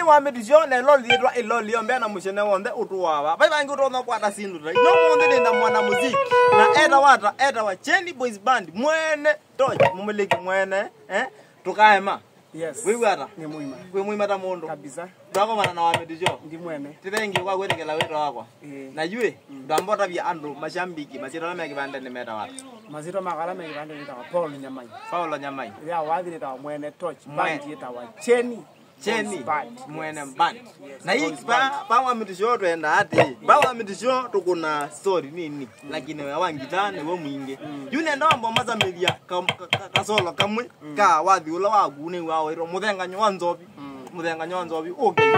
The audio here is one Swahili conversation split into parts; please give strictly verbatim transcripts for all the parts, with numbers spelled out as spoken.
mwambitisho ne loli yetwa iloli yombe na mushene wonde utuwawa bye bangi utona kwata sindu no mwonde na mwana muziki na eta wata eta wa Cheni Boys Band Mweene Toch mumiliki Mweene eh tukaema. Yes. Wewe ata ni muima. Wewe muima ta mundu Kabisa. Ndako mana na wambitisho. Ndi Mweene. Tirengi kwa kwetengela wetu wako. Eh. Na yue ndambota bya andu mashambiki masiro na mekibande ni meta wata. Mazito makala mekibande ni tawa Paul Nyamai. Paulo Nyamai. Ya wathi ni tawa Mweene Toch Band ni tawa Cheni Cheni Mweene Band. Yes. Na hii pa pa wambitisho twenda ati. Pa wambitisho tukuna story nini lakini wewe wangitane wewe mwinge. Yune ndombo maza media kasolo kamwe ka wathi ula wagu ni wawe ro muthenga nywanzobi. Muthenga nywanzobi okay.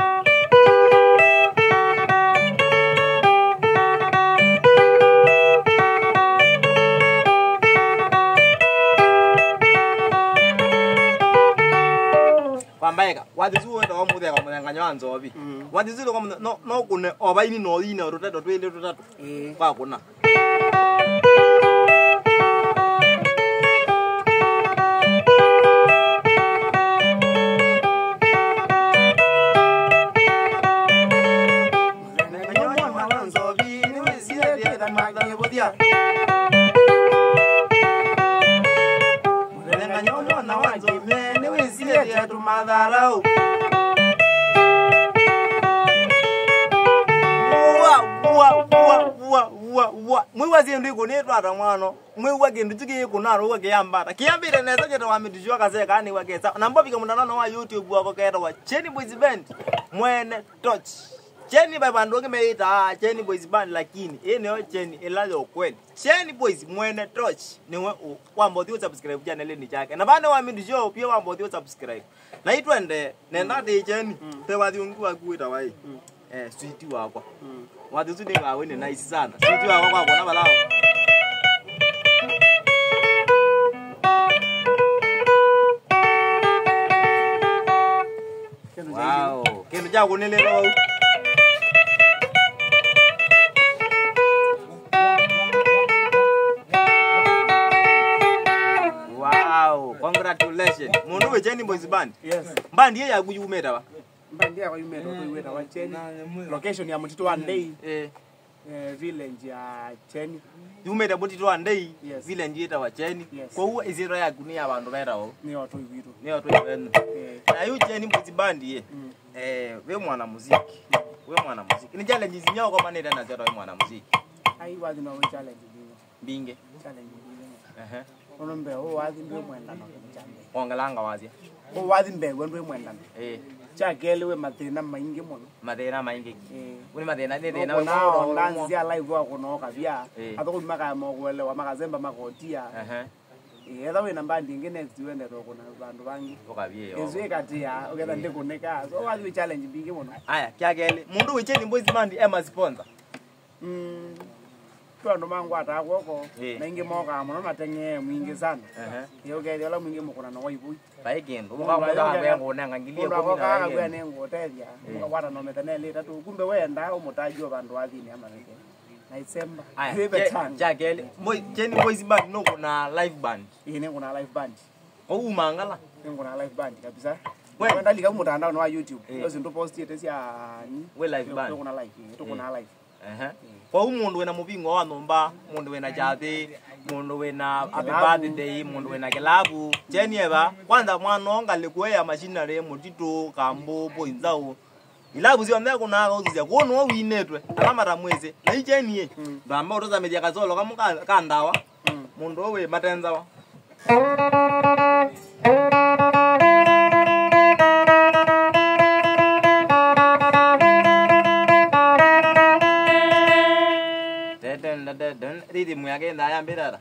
Kwambaeka wathizu wenda wa muthenga muthenga nywanzobi. Wathizu ko no no kune obaini no ina roteto twende tutatu. Eh kwa kuna. Madharau wa wa wa wa wa mwiwa zindu ikunitwa ata mwano mwiwa kindu chiki kunaro wa kiyambata kiyambire neza chete wa mitijwa kaze kani wa kesa namba bika mundano wa YouTube wako kaeta wa Cheni Boys Band Mweene Toch Cheni by bandu ngemeita Cheni Boys Band lakini ene Cheni elazo kweli Cheni Boys Mweene Toch niwe kwamba uthi subscribe channel ni chake na bana wa mitijwa pia kwamba uthi subscribe na itwende nenda de Cheni te wathi ungu wakuita wai eh sweet wako wathi uthi ninga wene nice sana sweet wako kwa bona balao wow kendo ja kunelelo wow congratulations mundu we Cheni Boys Band yes band ye yakuyumeta ba band ya kuyumeta kuiweta wa Cheni location ya Mutito one day eh eh village ya Cheni yumeta Mutito one day yes. Village yeta wa Cheni yes. kwa huwa izira ya kunia abantu beraho ni watu wiru ni watu wenu eh na yu Cheni Boys Band ye mm. eh we mwana muziki we mwana muziki ni challenge zinyao kwa manera na zero we mwana muziki ai wathi no challenge binge challenge ehe ono mbe o wathi ndo mwendano chambe ongalanga wazi o wathi mbe wendo mwendano eh chakele we mathina maingi muno mathina maingi eh uni mathina ni thina we no ndanzi ya live wako no kabia atoko maka mogwele wa makazemba makotia ehe yetha we namba ndingi next wende to kuna bandu bangi okabie yo ezwe katia ogetha ndikuneka so wathi we challenge bingi muno aya kyakele mundu we Cheni Boys Band ema sponsor mm ndo mangu atakoko na ingi moka muno matenge mwingi sana ehe yo gele la mwingi mukuna no waibui baigendo mukamuka ngwengo nanga ngilie kumi na nane ngwe nengo tethia mukakwata no metanele tatu kumbe wenda umutaji wa bandu athini ama reke na December aya jakele boy Cheni Boys Band no kuna live band ine kuna live band o umangala kuna live band kabisa wenda lika mutandao no wa YouTube yo zinto post yete sia ni we live band kuna live to kuna live ehe kwa umundu wena mubingo wa nomba mundu wena jathi mundu wena happy birthday mundu wena kilabu Cheni eba kwanza mwana ongalikuwa ya machinery Mutito kambo poinzao ilabu zio ndeko na uzizia kuno winetwe alamara mweze na hii Cheni ye ndamba utoza media kazolo kama kandawa mundu we matenza wa den den den ridi muyake ndaya mbirara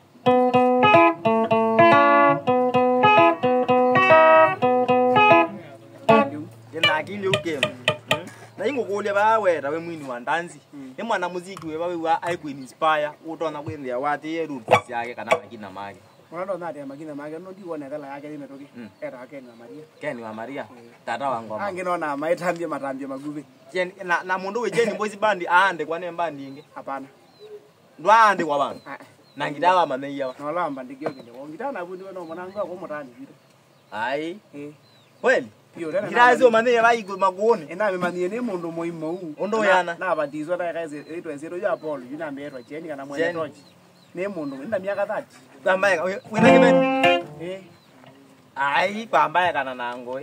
yena akili ukema na ingo kule bawera we Mweene wa ndanzi ni mwana muziki we bawe wa ai ku inspire utona kwendya wati ye roots yake kana makina mage mwana ndo ndia makina mage no ndiwona kala yake imetoki era yake ni Maria Ken wa Maria tata wa ngoma anginona maitambie matambie magube na na mundu we Cheni Boys Band aande kwa nemba ndinge hapana ndwande kwa bantu na ngidawa mameya no lamba ndigyo kile ngitana bundi wena mwanangu ako mutani vile ai eh kweli Irazo mane bayigo magone. Ena me manie ne mundu moimo u. Ondo yana. Na batizwa ta kaise etwe zero ya Paul yuna metwa cheni kana mwene tochi. Ne mundu nda miaka thirty. Kwambaya wena kimena. Eh. Ai kwambaya kana nango.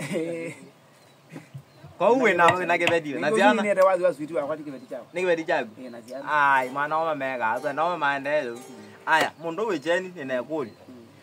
Kwa uwe na wena kibedi. Na ziana. Ni ne wazi wazi vitu akwati kibedi chao. Ni kibedi chao. Eh na ziana. Ai mwana wa mega. Sasa na maendeleo. Aya mundu we cheni ene kuli.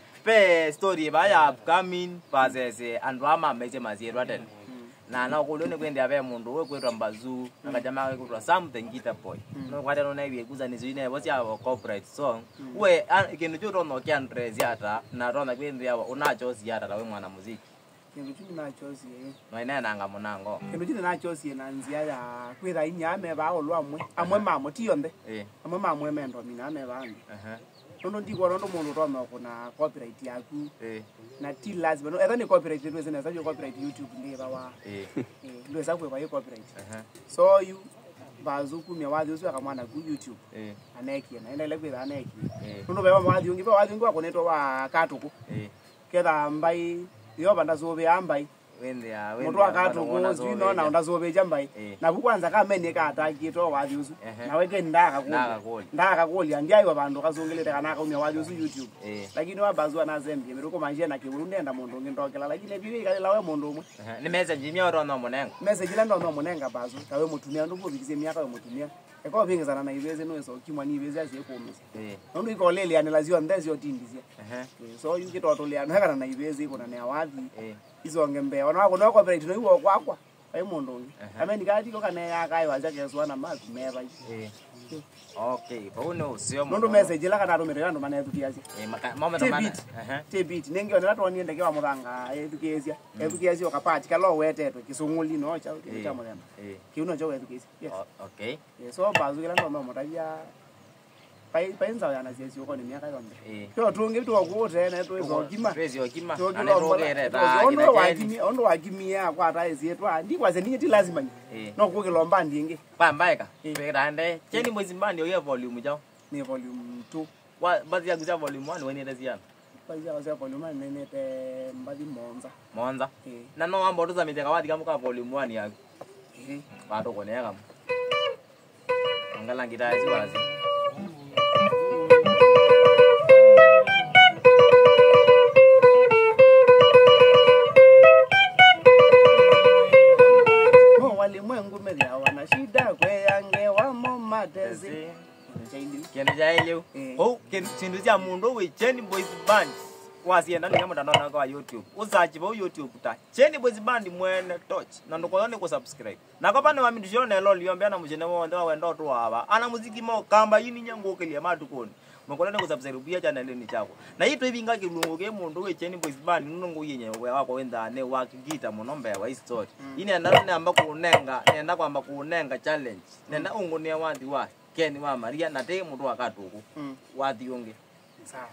Pe story baya upcoming pasese andwama meje mazierwa tena. Na na kulone kwende abe mundu we kwetwa mbazu nakajama kwetwa something kita boy. No kwata no naiwe kuza nizine bosi abo corporate song. We kintu choto no kiandrezi ata na rona kwende yabo unacho siata la we mwana muziki. Kintu chini nacho si. No ina nanga munango. Kintu chini nacho si na nzia ya kwira inyame ba olwa mwe. Amwe mamo tiyonde. Eh. Amwe mamo emendo mina me bandi. Aha. Nono ndiko nono mundu roma kuna copyright yaku. Eh. Na ti lazima no era ni copyright yetu zina zajo copyright YouTube ndiye bawa. Eh. Eh ndio sababu kwa hiyo copyright. Aha. So you bazuku mya wazi uswa kama na ku YouTube. Eh. Aneki na enda ile kwira aneki. Eh. Nono beba mwazi ungi beba wazi ungi wakonetwa wa katuku. Eh. Keda mbai yo banda zobe ambai. Wende ya wende. Mutu akatu kuzi no na ndazobe jambai. Na bukwanza kamenye ka atagito wazi usu. Na weke ndaka kuli. Ndaka kuli andiayo bantu kazongelete kanaka umya wazi usu YouTube. Lakini wabazwa na zembi miriko manje na kiburundi enda mundu ngindokela lakini bibi kalila we mundu umwe. Ni message imya ro no munenga. Message la ndo no munenga bazu. Kawe mutumia ndo bubikize myaka we mutumia. Eko bingizana na ibeze no so kimwa ni ibeze asie komisa. Eh. Ndo ikolele yani lazio ndezi otindizia. Eh. So yukito otolea no kana na ibeze iko na ne awadhi. Eh. Izonge mbe ona ko no cooperate no iwo kwakwa ai mundu ngi ameni kati ko kana ya kai wacha keswa na mazi meba eh okay bono sio mundu message la kana rumero yandu mana edukiazi eh mama na mana eh tebit nengi ona to niende ke wa muranga edukiazi edukiazi okapati kalo wetetwe kisunguli no cha cha murema eh kiuno jo edukiazi yes okay so bazu kila ndo mo tavia pai pai nzao yana sisi uko ni miaka yonde eh to tunge tu okuote na to izo kima twezi kima ane rogere ta ondo wakimi ondo wakimia kwa ta ezi yetu ndi kwaze ninyi ti lazima no kukilomba ndinge pambaeka pekande cheni mwezi mbandi oye volume jao ni volume two wa bazi ya kuza volume one wene ndaziana bazi ya kuza volume one nene te mbadi monza monza na no ambo tuza miteka wadi kama ka volume one ya eh bato koneka ngala ngitazi wazi walimwengu media wana shida kwe yange wamo matezi kene jaile oh kintu cha mundu we Cheni Boys Band wasienda ni kama ndana kwa YouTube usachi bo YouTube ta Cheni Boys Band mwene touch na ndoko ne ku subscribe na kwa bana mami ndijone lo liombe na mujene wonde wenda tu aba ana muziki mo kamba yini nyango kelia madukoni mukolane ku subscribe bia channel ni chako na hito hivi ngaki lungu ke mundu we Cheni Boys Band nungu yenye wako wenda ne wakigita munombe wa story ini anda ne amba kunenga nenda kwamba kunenga challenge nenda ungu ne wandi wa Keni wa Maria na te mundu akatuku wathi ungi sawa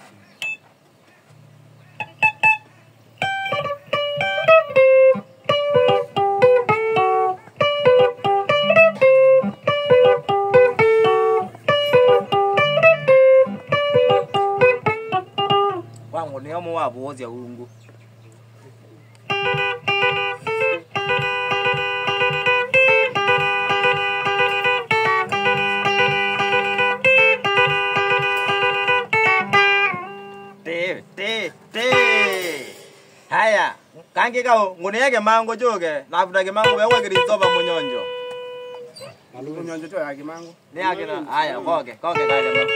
wangu ni omo wa bozi ya urungu te te te haya kange kao ngone yake mango joge nafuta ke mango wewe kirizoba munyonjo munyonjo to yake mango ni yake na haya koke koke kaje mango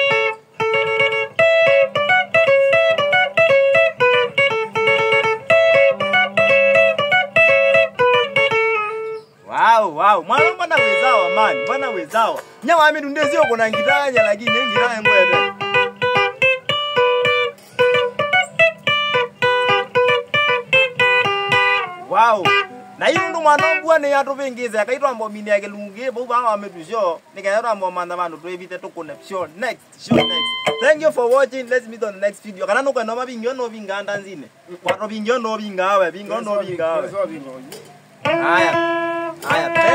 wow wow mwana mbona wezawa man mbona wezawa nyawa mimi ndezi uko na ngidanya lakini ngidanya ngwede wow na hiyo ndo mwana mbwana ya to vengeza akaitwa mbo mini yake lungie bo ba ametusho nikaenda mbo manda bantu to evite to connection next show next thank you for watching let's meet on the next video kana no kwa no mabinyo no binganda nzine kwa no binyo no bingawe bingo no bingawe haya haya